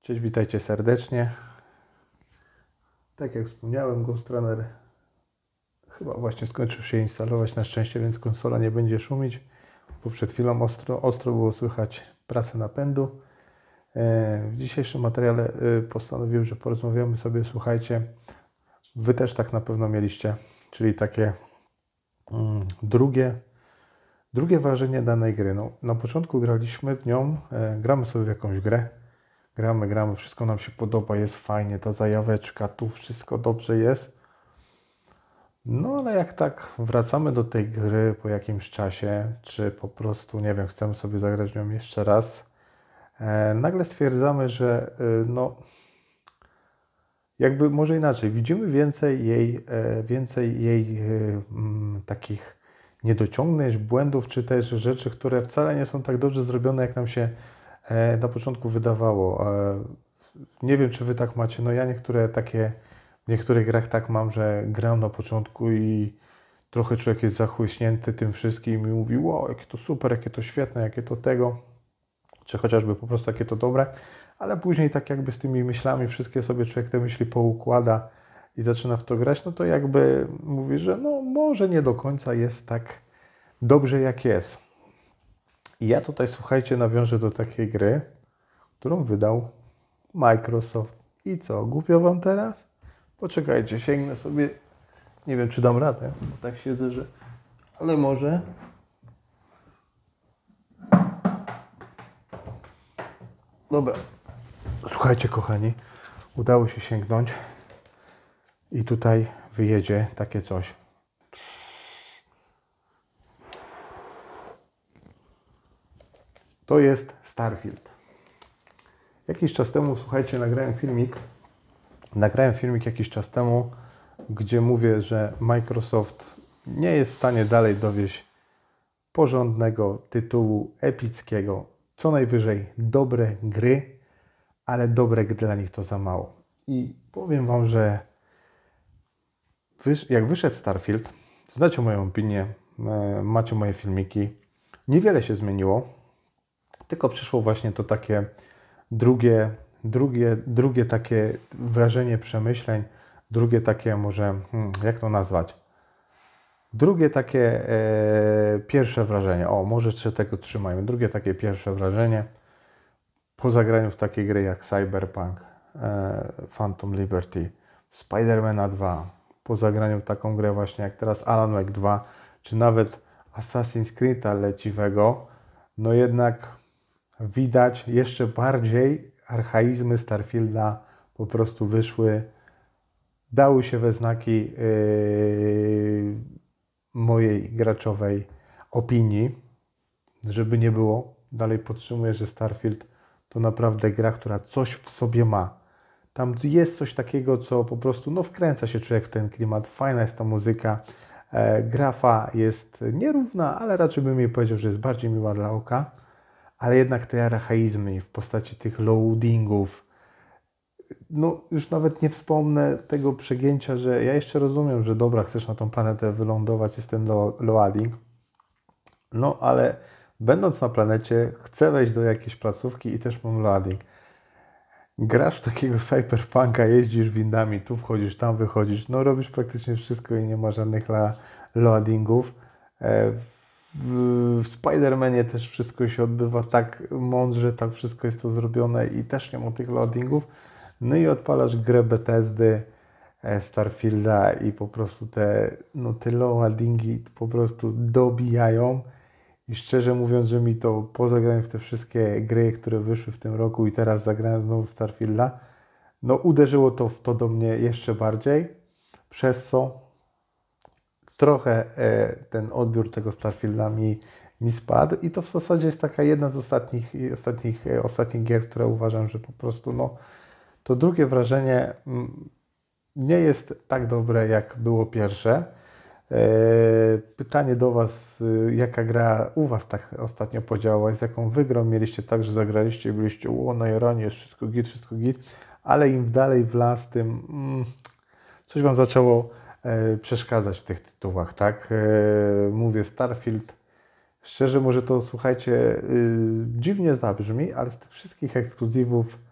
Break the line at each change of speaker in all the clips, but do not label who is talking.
Cześć, witajcie serdecznie. Tak jak wspomniałem, Ghost Runner chyba właśnie skończył się instalować na szczęście, więc konsola nie będzie szumić, bo przed chwilą ostro było słychać pracę napędu. W dzisiejszym materiale postanowiłem, że porozmawiamy sobie, słuchajcie, Wy też tak na pewno mieliście, czyli takie drugie wrażenie danej gry. No, na początku graliśmy w nią, gramy sobie w jakąś grę, gramy, wszystko nam się podoba, jest fajnie, ta zajaweczka, tu wszystko dobrze jest. No ale jak tak wracamy do tej gry po jakimś czasie, czy po prostu, nie wiem, chcemy sobie zagrać w nią jeszcze raz, nagle stwierdzamy, że no jakby może inaczej, widzimy więcej jej takich niedociągnięć, błędów, czy też rzeczy, które wcale nie są tak dobrze zrobione, jak nam się na początku wydawało. Nie wiem, czy Wy tak macie, no ja w niektórych grach tak mam, że gram na początku i trochę człowiek jest zachłyśnięty tym wszystkim i mówi, wow, jakie to super, jakie to świetne, jakie to tego, czy chociażby po prostu jakie to dobre, ale później tak jakby z tymi myślami wszystkie sobie człowiek te myśli poukłada i zaczyna w to grać, no to jakby mówi, że no może nie do końca jest tak dobrze jak jest. I ja tutaj, słuchajcie, nawiążę do takiej gry, którą wydał Microsoft. I co, głupio Wam teraz? Poczekajcie, sięgnę sobie, nie wiem czy dam radę, bo tak siedzę, że... Ale może... Dobra, słuchajcie kochani, udało się sięgnąć i tutaj wyjedzie takie coś. To jest Starfield. Jakiś czas temu, słuchajcie, nagrałem filmik jakiś czas temu, gdzie mówię, że Microsoft nie jest w stanie dalej dowieść porządnego tytułu epickiego, co najwyżej dobre gry, ale dobre gry dla nich to za mało. I powiem Wam, że jak wyszedł Starfield, znacie moją opinię, macie moje filmiki, niewiele się zmieniło, tylko przyszło właśnie to takie drugie takie wrażenie przemyśleń, drugie takie może, jak to nazwać? Drugie takie pierwsze wrażenie, może jeszcze tego trzymajmy, drugie takie pierwsze wrażenie po zagraniu w takie gry jak Cyberpunk, Phantom Liberty, Spidermana 2, po zagraniu w taką grę właśnie jak teraz Alan Wake 2, czy nawet Assassin's Creed'a leciwego, no jednak widać jeszcze bardziej archaizmy Starfielda po prostu wyszły, dały się we znaki mojej graczowej opinii, żeby nie było. Dalej podtrzymuję, że Starfield to naprawdę gra, która coś w sobie ma. Tam jest coś takiego, co po prostu no, wkręca się człowiek w ten klimat. Fajna jest ta muzyka. Grafa jest nierówna, ale raczej bym jej powiedział, że jest bardziej miła dla oka. Ale jednak te archaizmy w postaci tych loadingów, no już nawet nie wspomnę tego przegięcia, że ja jeszcze rozumiem, że dobra, chcesz na tą planetę wylądować, jest ten loading, no ale będąc na planecie, chcę wejść do jakiejś placówki i też mam loading. Grasz w takiego cyberpunka, jeździsz windami, tu wchodzisz, tam wychodzisz, no robisz praktycznie wszystko i nie ma żadnych loadingów. W Spider-Manie też wszystko się odbywa tak mądrze, tak wszystko jest to zrobione i też nie ma tych loadingów. No i odpalasz grę Bethesdy, Starfielda i po prostu te loadingi po prostu dobijają. I szczerze mówiąc, że mi to po zagraniu w te wszystkie gry, które wyszły w tym roku i teraz zagrałem znowu Starfielda, no uderzyło to do mnie jeszcze bardziej, przez co trochę ten odbiór tego Starfielda mi spadł i to w zasadzie jest taka jedna z ostatnich gier, które uważam, że po prostu no, to drugie wrażenie nie jest tak dobre, jak było pierwsze. Pytanie do Was, jaka gra u Was tak ostatnio podziałała, z jaką Wy grą mieliście tak, że zagraliście i byliście na jaranie, jest wszystko git, ale im dalej w las, tym coś Wam zaczęło przeszkadzać w tych tytułach, tak? Mówię Starfield, szczerze może to, słuchajcie, dziwnie zabrzmi, ale z tych wszystkich ekskluzywów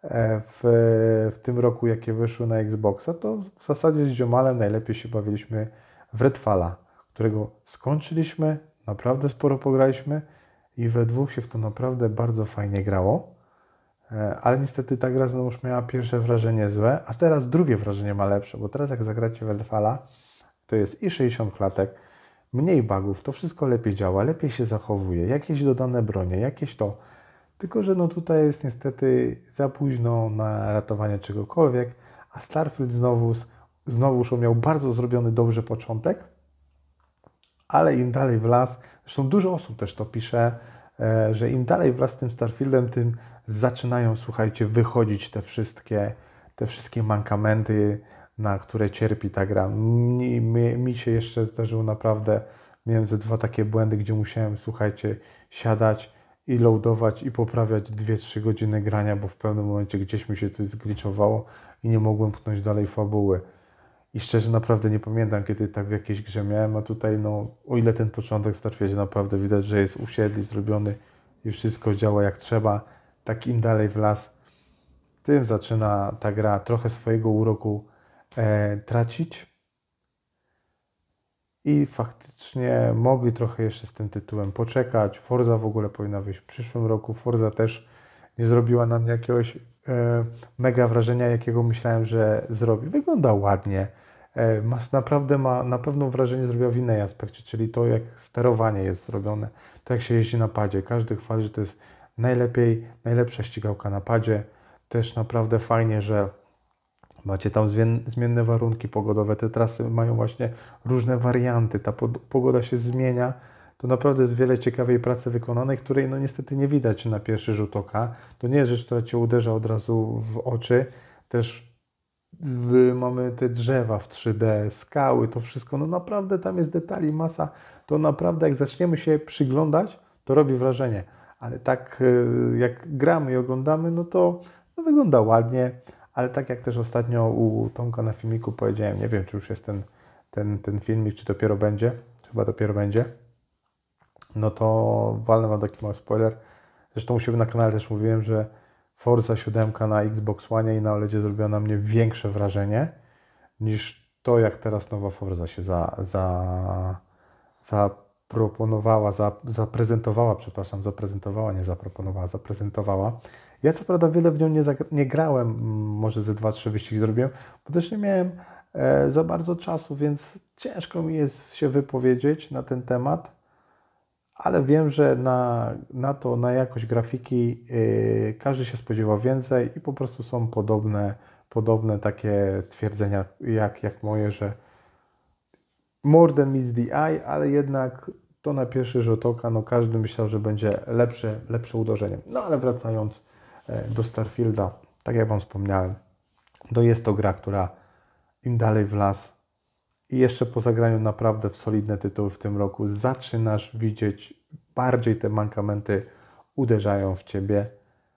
w tym roku, jakie wyszły na Xboxa, to w zasadzie z ziomalem najlepiej się bawiliśmy w Redfalla, którego skończyliśmy, naprawdę sporo pograliśmy i we dwóch się w to naprawdę bardzo fajnie grało. Ale niestety ta gra znowu już miała pierwsze wrażenie złe, a teraz drugie wrażenie ma lepsze, bo teraz jak zagracie w Redfalla, to jest i 60 klatek, mniej bugów, to wszystko lepiej działa, lepiej się zachowuje, jakieś dodane bronie, jakieś to. Tylko że no tutaj jest niestety za późno na ratowanie czegokolwiek, a Starfield znowuż miał bardzo zrobiony dobrze początek, ale im dalej w las, zresztą dużo osób też to pisze, że im dalej w las z tym Starfieldem, tym zaczynają, słuchajcie, wychodzić te wszystkie mankamenty, na które cierpi ta gra. Mi się jeszcze zdarzyło naprawdę, miałem ze dwa takie błędy, gdzie musiałem, słuchajcie, siadać i loadować i poprawiać 2-3 godziny grania, bo w pewnym momencie gdzieś mi się coś zgliczowało i nie mogłem pchnąć dalej fabuły. I szczerze naprawdę nie pamiętam, kiedy tak w jakiejś grze miałem, a tutaj no, o ile ten początek Starfieldzie naprawdę widać, że jest usiedli, zrobiony i wszystko działa jak trzeba, tak im dalej w las, tym zaczyna ta gra trochę swojego uroku tracić. I faktycznie mogli trochę jeszcze z tym tytułem poczekać. Forza w ogóle powinna wyjść w przyszłym roku. Forza też nie zrobiła na mnie jakiegoś mega wrażenia, jakiego myślałem, że zrobi. Wygląda ładnie. Naprawdę ma na pewno wrażenie zrobiła w innej aspekcie, czyli to, jak sterowanie jest zrobione, to jak się jeździ na padzie. Każdy chwali, że to jest najlepsza ścigałka na padzie. Też naprawdę fajnie, że macie tam zmienne warunki pogodowe, te trasy mają właśnie różne warianty, ta pogoda się zmienia. To naprawdę jest wiele ciekawej pracy wykonanej, której no niestety nie widać na pierwszy rzut oka. To nie jest rzecz, która Cię uderza od razu w oczy. Też mamy te drzewa w 3D, skały, to wszystko, no naprawdę tam jest detali, masa. To naprawdę jak zaczniemy się przyglądać, to robi wrażenie. Ale tak jak gramy i oglądamy, no to no wygląda ładnie. Ale tak jak też ostatnio u Tomka na filmiku powiedziałem, nie wiem, czy już jest ten filmik, czy dopiero będzie, chyba dopiero będzie, no to walnę wam taki mały spoiler. Zresztą u siebie na kanale też mówiłem, że Forza 7 na Xbox One i na OLEDzie zrobiła na mnie większe wrażenie niż to, jak teraz nowa Forza się zaprezentowała. Ja co prawda wiele w nią nie grałem, może ze 2-3 wyścigi zrobiłem, bo też nie miałem za bardzo czasu, więc ciężko mi jest się wypowiedzieć na ten temat, ale wiem, że na jakość grafiki każdy się spodziewał więcej i po prostu są podobne takie stwierdzenia jak moje, że more than meets the eye, ale jednak to na pierwszy rzut oka, no każdy myślał, że będzie lepsze uderzenie. No ale wracając do Starfielda, tak jak Wam wspomniałem, to jest to gra, która im dalej w las i jeszcze po zagraniu naprawdę w solidne tytuły w tym roku zaczynasz widzieć bardziej te mankamenty uderzają w Ciebie,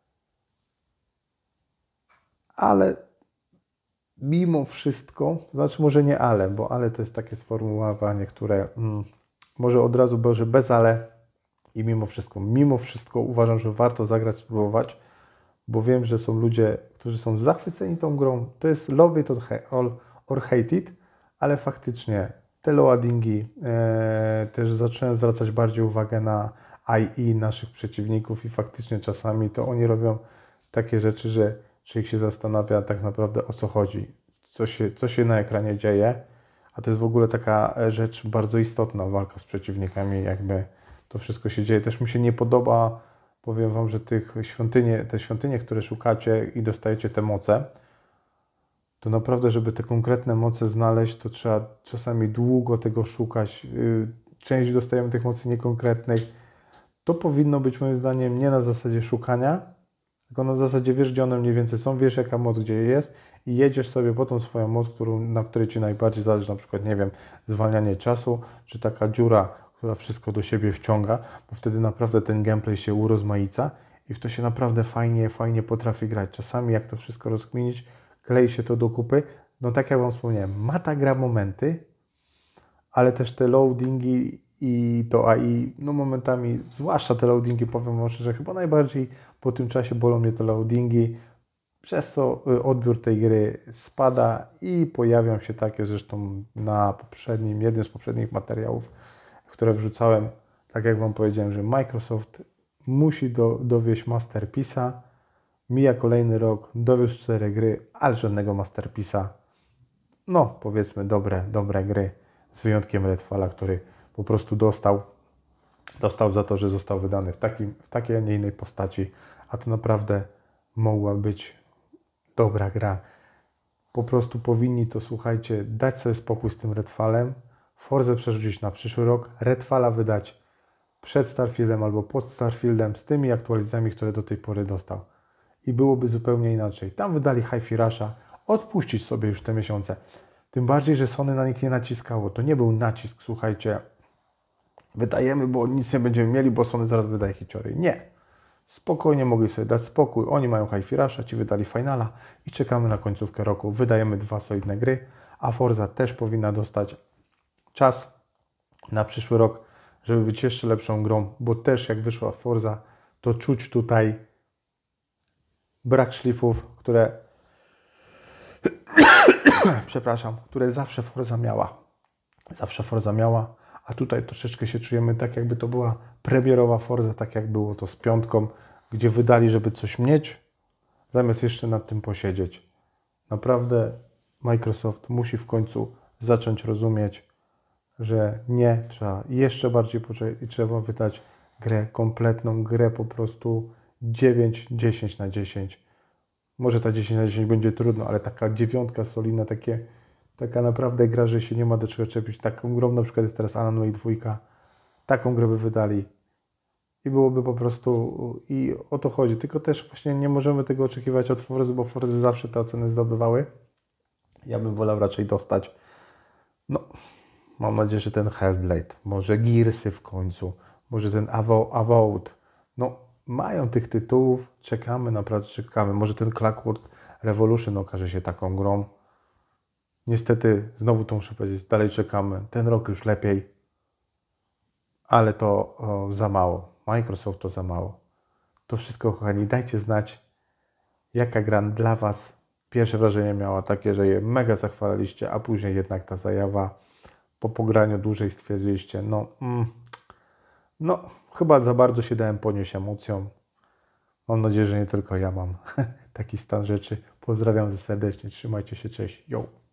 ale mimo wszystko, znaczy może nie ale, bo ale to jest takie sformułowanie, które może od razu będzie bez ale i mimo wszystko uważam, że warto zagrać, spróbować, bo wiem, że są ludzie, którzy są zachwyceni tą grą. To jest love it or hate it, ale faktycznie te loadingi też zacząłem zwracać bardziej uwagę na AI naszych przeciwników i faktycznie czasami to oni robią takie rzeczy, że człowiek się zastanawia tak naprawdę o co chodzi, co się na ekranie dzieje, a to jest w ogóle taka rzecz bardzo istotna, walka z przeciwnikami, jakby to wszystko się dzieje. Też mi się nie podoba, powiem Wam, że te świątynie, które szukacie i dostajecie te moce, to naprawdę, żeby te konkretne moce znaleźć, to trzeba czasami długo tego szukać. Część dostajemy tych mocy niekonkretnych. To powinno być moim zdaniem nie na zasadzie szukania, tylko na zasadzie wiesz, gdzie one mniej więcej są, wiesz jaka moc gdzie jest i jedziesz sobie po tą swoją moc, na której Ci najbardziej zależy, na przykład, nie wiem, zwalnianie czasu, czy taka dziura, która wszystko do siebie wciąga, bo wtedy naprawdę ten gameplay się urozmaica i w to się naprawdę fajnie potrafi grać. Czasami jak to wszystko rozkminić, klei się to do kupy. No tak jak Wam wspomniałem, ma ta gra momenty, ale też te loadingi i to AI, no momentami, zwłaszcza te loadingi, powiem Wam szczerze, chyba najbardziej po tym czasie bolą mnie te loadingi. przez co odbiór tej gry spada i pojawią się takie, zresztą na jednym z poprzednich materiałów, które wrzucałem, tak jak Wam powiedziałem, że Microsoft musi dowieść Masterpiece'a, mija kolejny rok, dowiózł 4 gry, ale żadnego Masterpiece'a. No, powiedzmy dobre gry, z wyjątkiem Redfalla, który po prostu dostał za to, że został wydany w takiej, a nie innej postaci, a to naprawdę mogła być dobra gra. Po prostu powinni to, słuchajcie, dać sobie spokój z tym Redfallem, Forzę przerzucić na przyszły rok, Redfalla wydać przed Starfieldem albo pod Starfieldem z tymi aktualizacjami, które do tej pory dostał. I byłoby zupełnie inaczej. Tam wydali Hi-Fi Rusha, odpuścić sobie już te miesiące. Tym bardziej, że Sony na nich nie naciskało. To nie był nacisk, słuchajcie, wydajemy, bo nic nie będziemy mieli, bo Sony zaraz wydaje hiciory. Nie. Spokojnie mogli sobie dać spokój. Oni mają Hi-Fi Rusha, ci wydali Finala i czekamy na końcówkę roku. Wydajemy 2 solidne gry, a Forza też powinna dostać czas na przyszły rok, żeby być jeszcze lepszą grą, bo też jak wyszła Forza, to czuć tutaj brak szlifów, które zawsze Forza miała. A tutaj troszeczkę się czujemy tak, jakby to była premierowa Forza, tak jak było to z 5, gdzie wydali, żeby coś mieć, zamiast jeszcze nad tym posiedzieć. Naprawdę Microsoft musi w końcu zacząć rozumieć, że nie, trzeba jeszcze bardziej poczekać i trzeba wydać grę kompletną, grę po prostu 9, 10 na 10. Może ta 10 na 10 będzie trudno, ale taka 9 solidna, taka naprawdę gra, że się nie ma do czego czepić. Taką grą na przykład jest teraz Alan Wake 2. Taką grę by wydali. I byłoby po prostu... I o to chodzi. Tylko też właśnie nie możemy tego oczekiwać od Forzy, bo Forzy zawsze te oceny zdobywały. Ja bym wolał raczej dostać... No, mam nadzieję, że ten Hellblade, może Gearsy w końcu, może ten Avowed. No, mają tych tytułów, czekamy, naprawdę czekamy. Może ten Clockwork Revolution okaże się taką grą. Niestety, znowu to muszę powiedzieć, dalej czekamy. Ten rok już lepiej, ale to za mało. Microsoft to za mało. To wszystko, kochani, dajcie znać, jaka gra dla Was pierwsze wrażenie miała takie, że je mega zachwalaliście, a później jednak ta zajawa po pograniu dłużej stwierdziliście, no chyba za bardzo się dałem ponieść emocjom. Mam nadzieję, że nie tylko ja mam taki stan rzeczy. Pozdrawiam serdecznie, trzymajcie się, cześć, yo!